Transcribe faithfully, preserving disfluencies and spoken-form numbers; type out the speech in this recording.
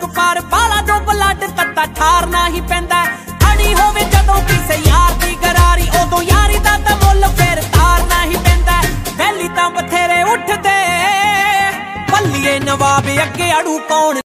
पार बाला जो ब्लड तत्ता ठारना ही पैंदा अड़ी होवे जदों किसे यार दी गरारी उदों यारी दा तां मुल फिर तारना ही पैंदा वैली तां बथेरे उठदे भल्लिए नवाब अगे अड़ू कौन